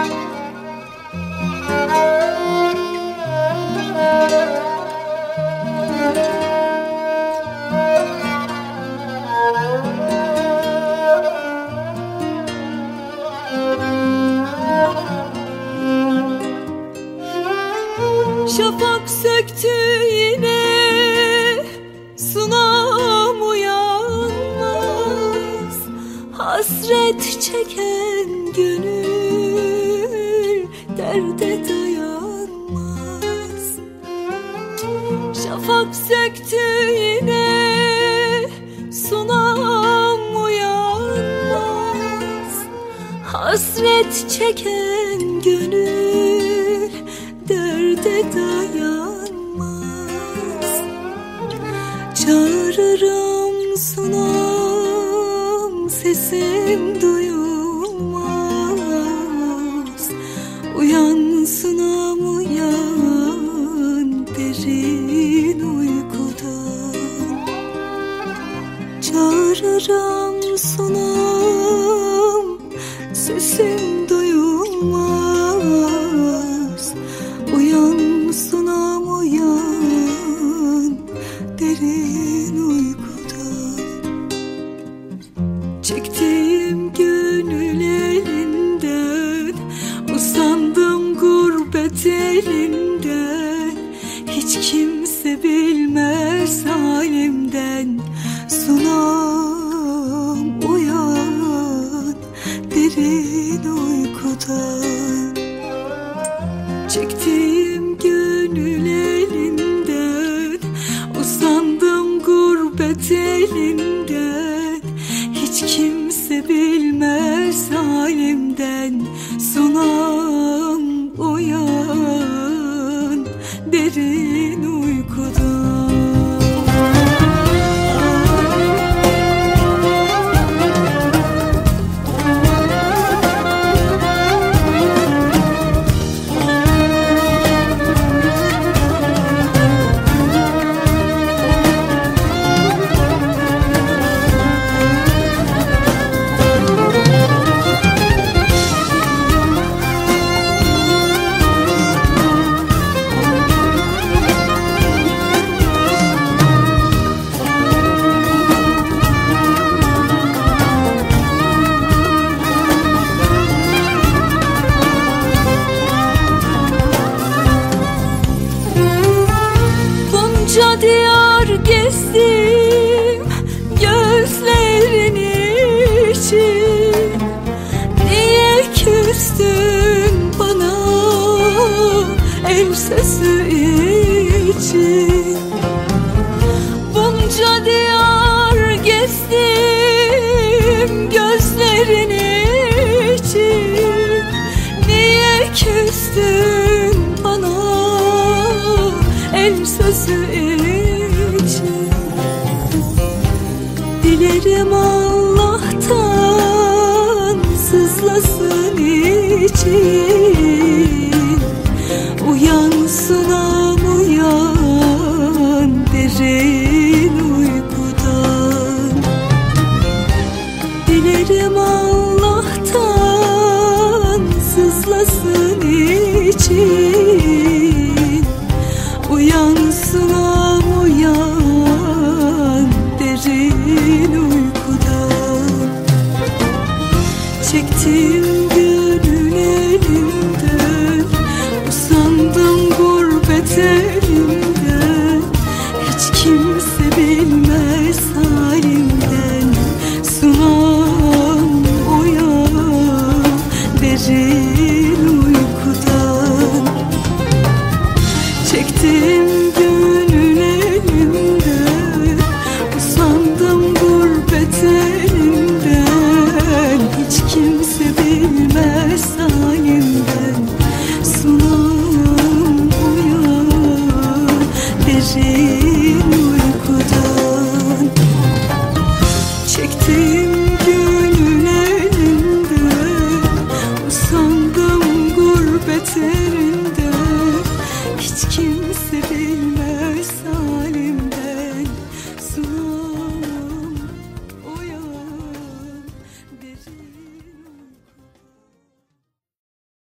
Şafak söktü yine, sunam uyanmaz. Hasret çeken gönül derde dayanmaz. Şafak söktü yine, sunam uyanmaz. Hasret çeken gönül derde dayanmaz. Çağırırım sunam, sesim duyulmaz. Uyan sunam uyan, derin uykudan. Çağırırım sunam, sesim duyulmaz. Uyan sunam uyan, derin uykudan. Çektiğim gönül elinden, usandım gurbet elinden. Hiç kimse bilmez halimden. Sunam uyan, derin uykudan. Çektiğim gönül elinden, usandım gurbet elinden. Hiç kimse bilmez halimden. Sunam uyan, derin uykudan. Bunca diyar gezdim gözlerin için. Niye küstün bana el sesi için? Bunca diyar gezdim gözlerin için. Niye küstün bana el sözü için? Dilerim Allah'tan sızlasın için. Uyan sunam uyan, derin uykudan. Dilerim Allah'tan sızlasın için. Uyan sunam uyan, derin uykudan. Çektim gönül elimden, usandım gurbete